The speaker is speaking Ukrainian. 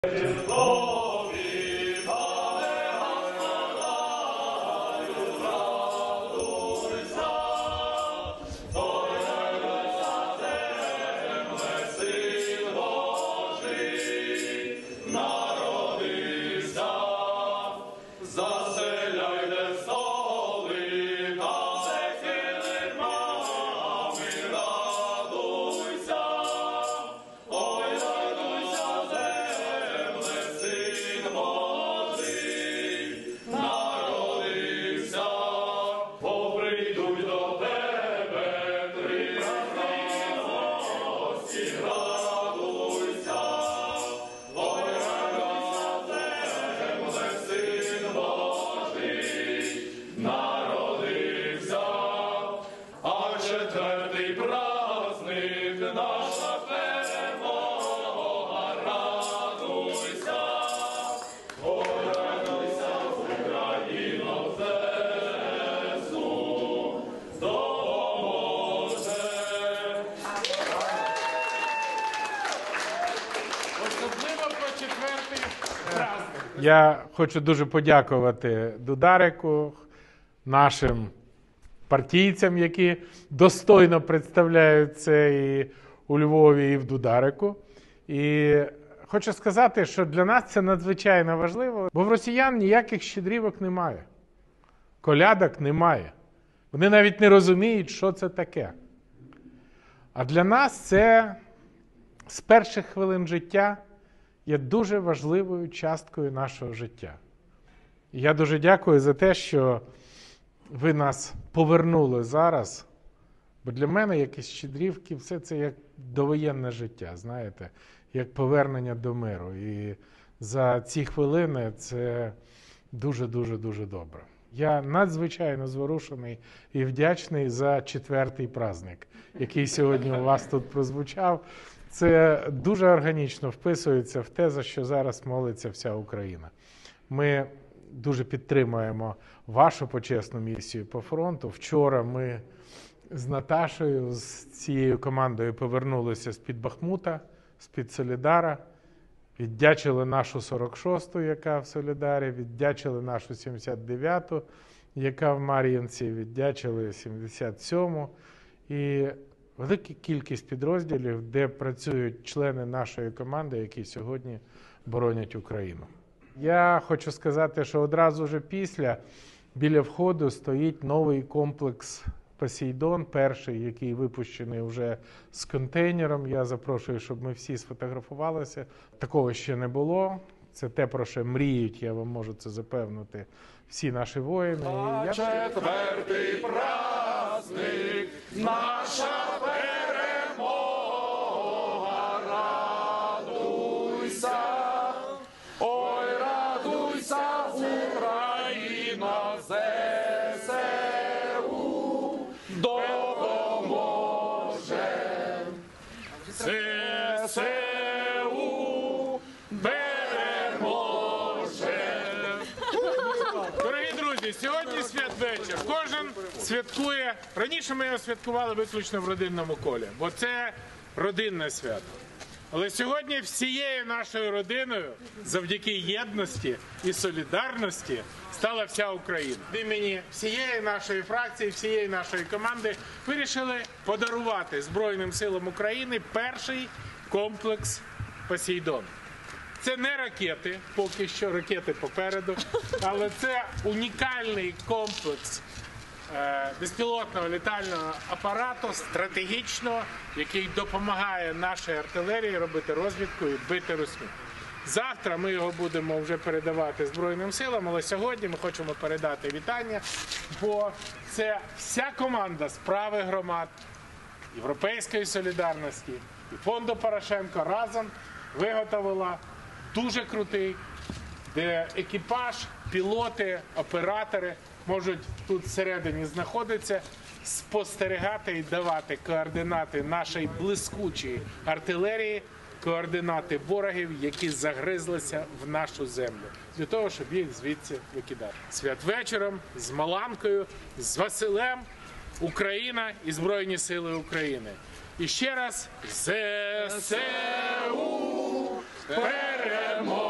Я хочу дуже подякувати Дударику, нашим партійцям, які достойно представляють це і у Львові, і в Дударику. І хочу сказати, що для нас це надзвичайно важливо, бо в росіян ніяких щедрівок немає, колядок немає. Вони навіть не розуміють, що це таке. А для нас це з перших хвилин життя є дуже важливою часткою нашого життя. І я дуже дякую за те, що ви нас повернули зараз, бо для мене якісь щедрівки, все це як довоєнне життя, знаєте, як повернення до миру. І за ці хвилини це дуже-дуже-дуже добре. Я надзвичайно зворушений і вдячний за 4-й праздник, який сьогодні у вас тут прозвучав. Це дуже органічно вписується в те, за що зараз молиться вся Україна. Ми дуже підтримуємо вашу почесну місію по фронту. Вчора ми з Наташею, з цією командою повернулися з-під Бахмута, з-під Солідара, віддячили нашу 46-ту, яка в Солідарі, віддячили нашу 79-ту, яка в Мар'їнці, віддячили 77-му. І велика кількість підрозділів, де працюють члени нашої команди, які сьогодні боронять Україну. Я хочу сказати, що одразу вже після, біля входу, стоїть новий комплекс «Посейдон», перший, який випущений вже з контейнером. Я запрошую, щоб ми всі сфотографувалися. Такого ще не було. Це те, про що мріють, я вам можу це запевнити, всі наші воїни. На 4-й праздник наша перемога, радуйся, ой, радуйся, Україна, ЗСУ допоможе, ЗСУ сьогодні святвечір. Кожен святкує. Раніше ми його святкували виключно в родинному колі, бо це родинне свято. Але сьогодні всією нашою родиною, завдяки єдності і солідарності, стала вся Україна. Від імені всієї нашої фракції, всієї нашої команди вирішили подарувати Збройним силам України перший комплекс «Посейдон». Це не ракети, поки що ракети попереду, але це унікальний комплекс безпілотного літального апарату, стратегічного, який допомагає нашій артилерії робити розвідку і бити Росію. Завтра ми його будемо вже передавати Збройним силам, але сьогодні ми хочемо передати вітання, бо це вся команда справи громад, Європейської солідарності і фонду Порошенко разом виготовила дуже крутий, де екіпаж, пілоти, оператори можуть тут всередині знаходитися, спостерігати і давати координати нашої блискучої артилерії, координати ворогів, які загризлися в нашу землю, для того, щоб їх звідси викидати. Святвечором, з Маланкою, з Василем, Україна і Збройні сили України. І ще раз ЗСУ! перемога.